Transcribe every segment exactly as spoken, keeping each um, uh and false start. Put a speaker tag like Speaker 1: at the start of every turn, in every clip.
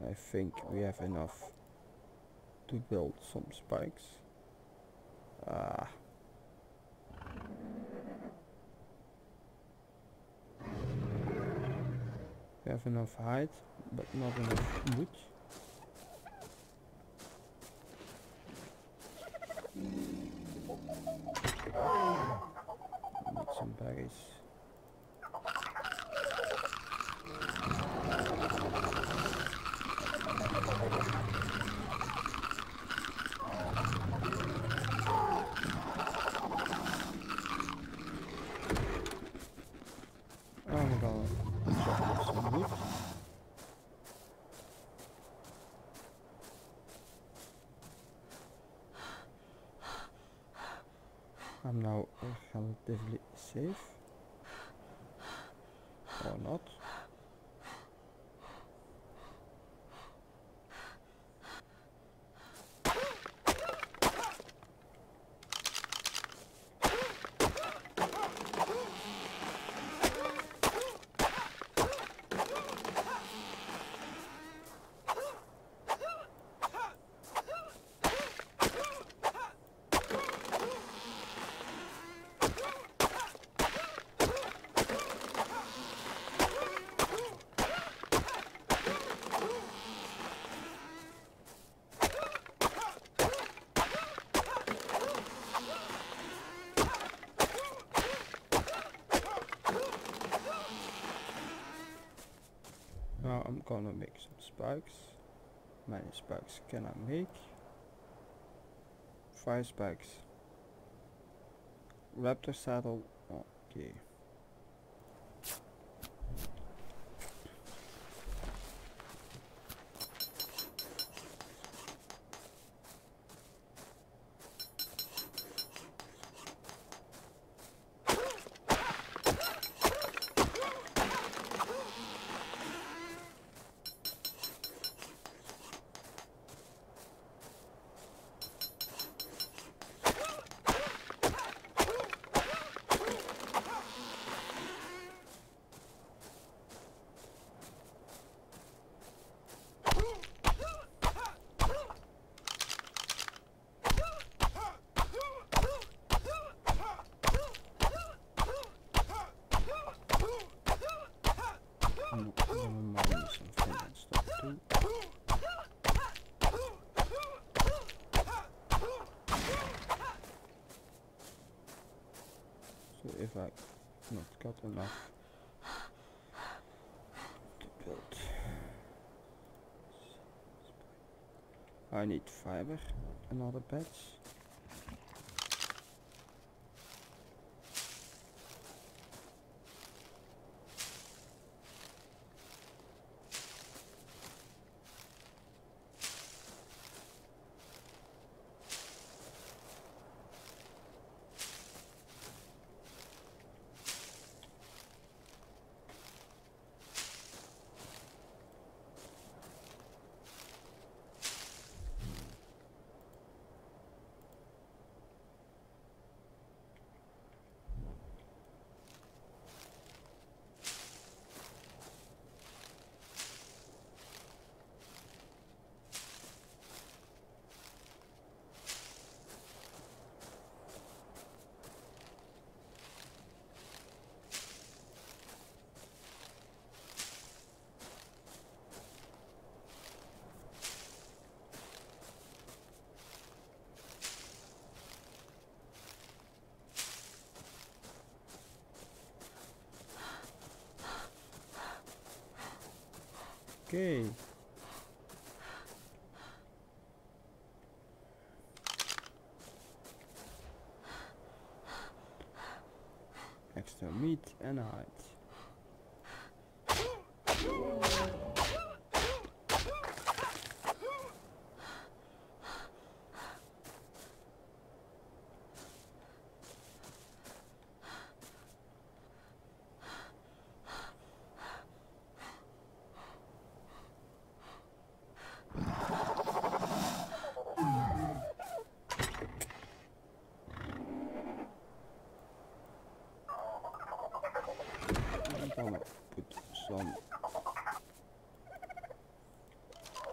Speaker 1: I think we have enough to build some spikes. Ah. We have enough height, but not enough wood. Need some berries. I'm gonna chop some wood. I'm now relatively safe, or not. Now I'm gonna make some spikes. How many spikes can I make? Five spikes. Raptor saddle. Okay. I'm gonna mine some flint and stuff too. So if I not got enough to build, I need fiber, another batch. Okay. Extra meat and height. I'm gonna put some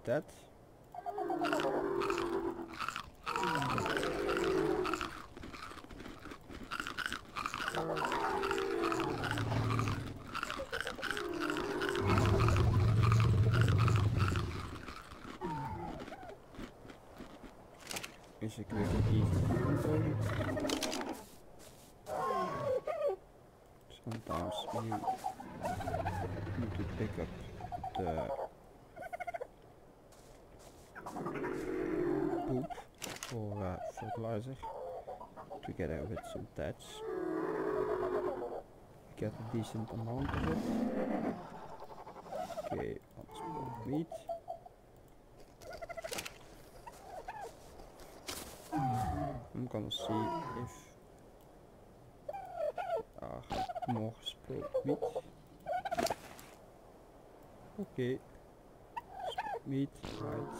Speaker 1: that. Is a quick and easy component. Sometimes you need to pick up the poop for uh, fertilizer together with some thatch. Get a decent amount of it. Okay, unspoiled meat. I'm gonna see if there are more spoiled meat. Okay, spoiled meat, right.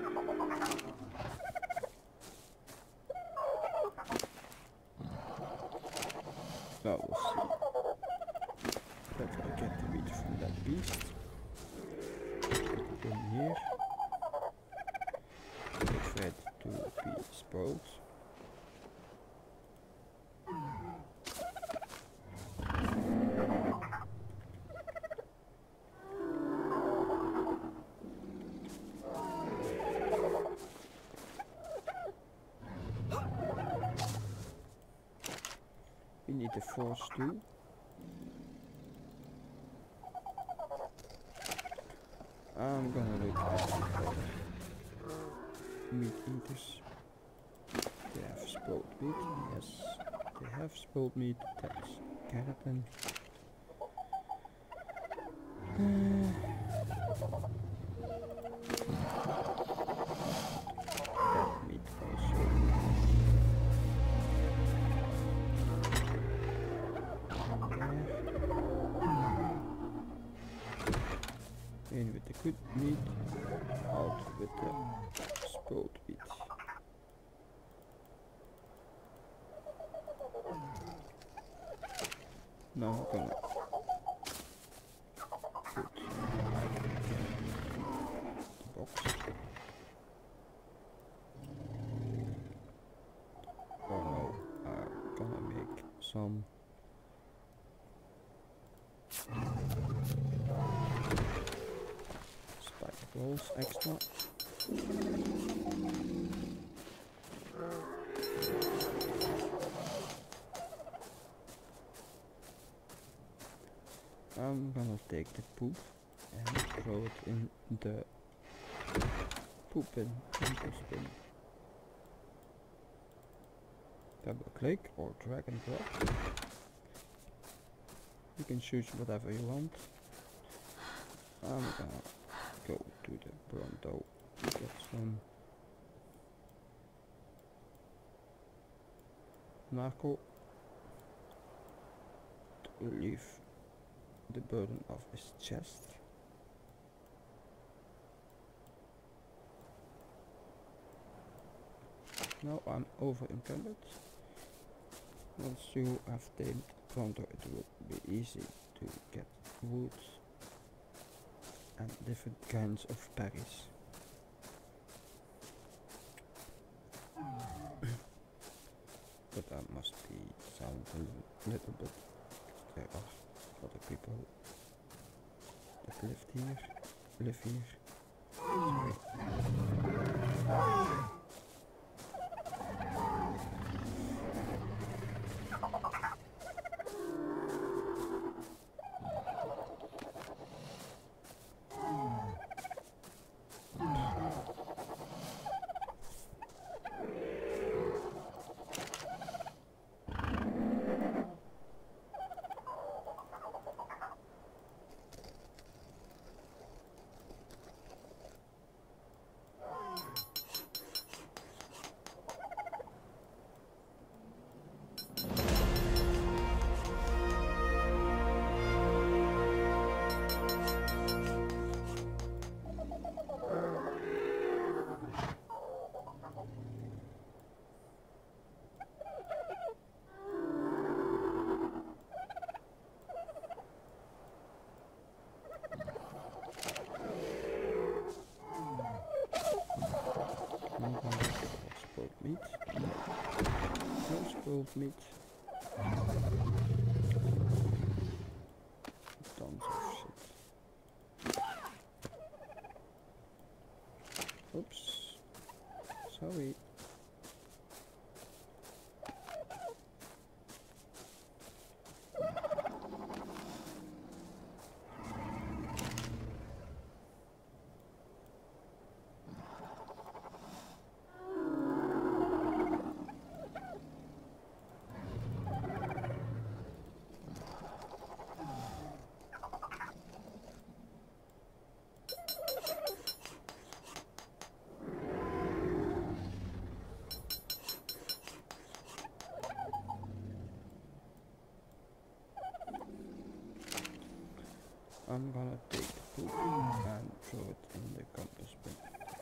Speaker 1: Now we'll see that I get the meat from that beast. Put it in here. It's ready to be spoiled. We need the force too. I'm gonna look at the other meat eaters. They have spoiled meat. Yes, they have spoiled meat. That's keratin. Uh, that meat also. In with the good meat, out with the spoiled meat. Now I'm gonna put the box. Oh no, I'm gonna make some rolls extra. I'm gonna take the poop and throw it in the poop bin, compost bin. Double click or drag and drop. You can choose whatever you want. I'm gonna go to the Bronto to get some narco to relieve the burden of his chest. Now I'm over encumbered. Once you have tamed Pronto, it will be easy to get wood and different kinds of berries. But I must be silent a little bit. There are other people that live here. Live here. Sorry. old meat. Tons of shit. Oops. Sorry. I'm gonna take the poop and throw it in the compost bin.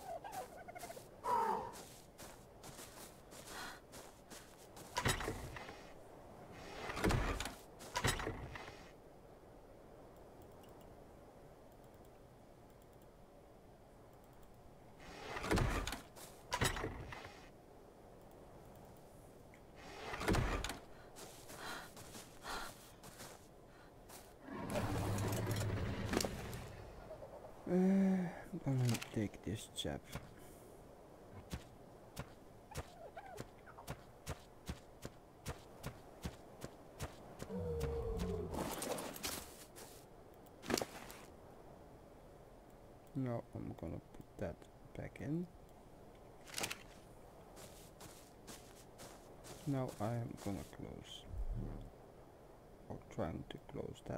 Speaker 1: Uh, I'm gonna take this chap. Now I'm gonna put that back in. Now I am gonna close, or trying to close that.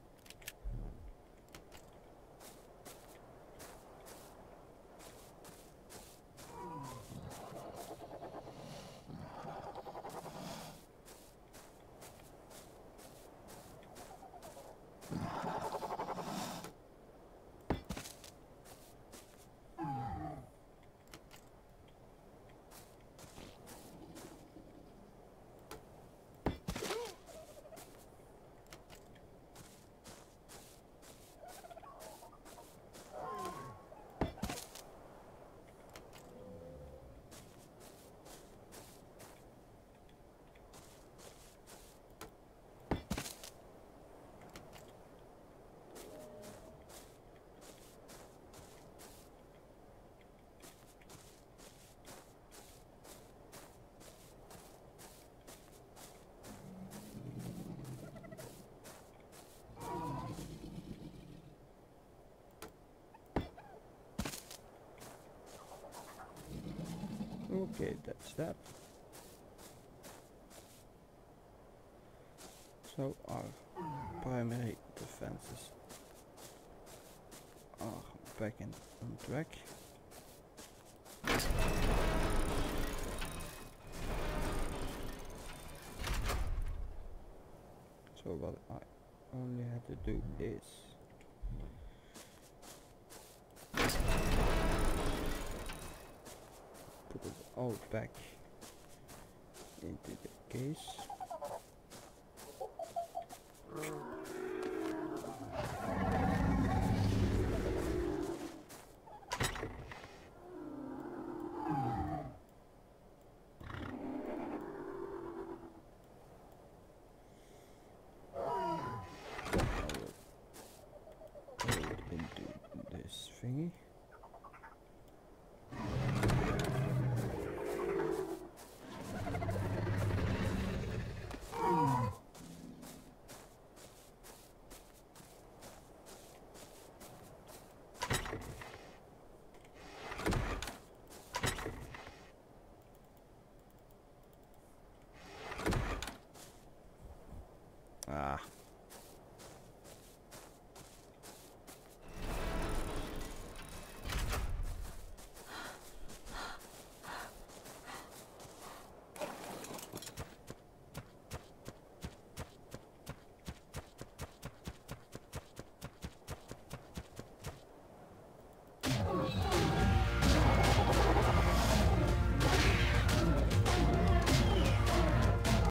Speaker 1: Okay, that's that. So our primary defenses are back in on track. So what I only have to do is put it all back into the case. Thingy. Ah.